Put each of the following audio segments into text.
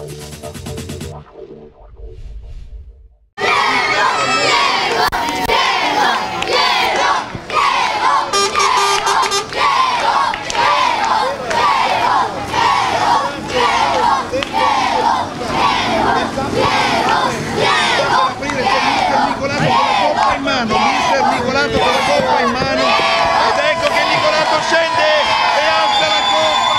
Mister Nicolato con la coppa in mano, ed ecco che Nicolato scende e alza la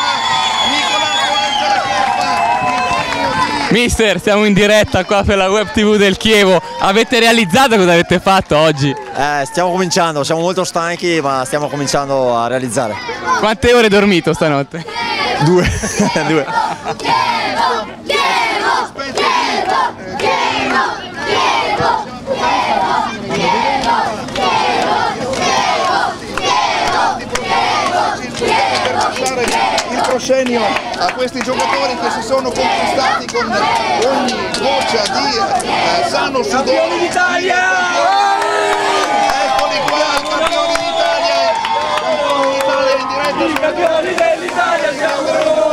coppa. Mister, siamo in diretta qua per la web TV del Chievo. Avete realizzato cosa avete fatto oggi? Stiamo cominciando, siamo molto stanchi, ma stiamo cominciando a realizzare. Quante ore hai dormito stanotte? 2. 2. Il proscenio a questi giocatori che si sono conquistati con ogni goccia di sano sudore. Campioni d'Italia! Eccoli qua, campioni d'Italia! Campioni d'Italia in diretta! I campioni dell'Italia siamo noi!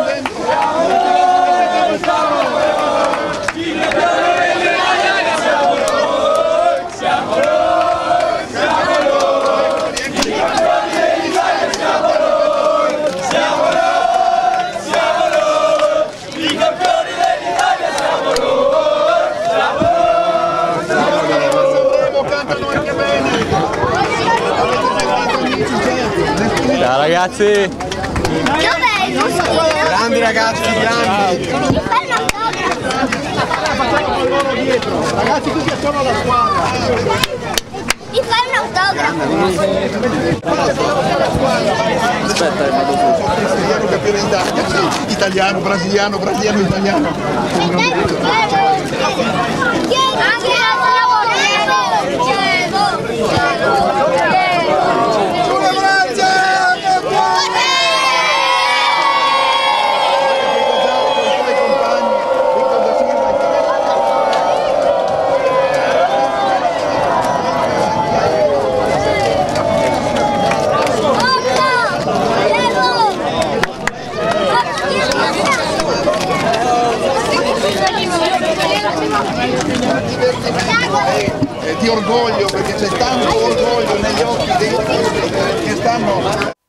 Ciao ragazzi! Dov'è il moschino? Grandi ragazzi, grandi! Ragazzi, tutti attorno alla squadra! Mi fai un autografo? Aspetta, vado su. Brasiliano campione d'Italia, sì, italiano, brasiliano, italiano. Anche di orgoglio, perché c'è tanto orgoglio negli occhi dei che stanno